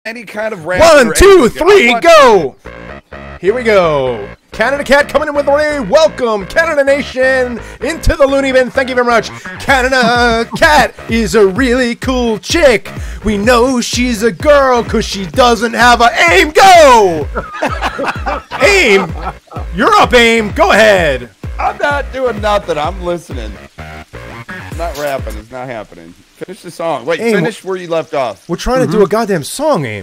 any kind of rap. 1, 2, 3, go! Here we go. Canada Cat coming in with a welcome, Canada Nation, into the loony bin. Thank you very much. Canada Cat is a really cool chick. We know she's a girl because she doesn't have a aim. Go! Aim! You're up, Aim. Go ahead. I'm not doing nothing. I'm listening. I'm not rapping. It's not happening. Finish the song. Wait, Aim, finish where you left off. We're trying to do a goddamn song, Aim.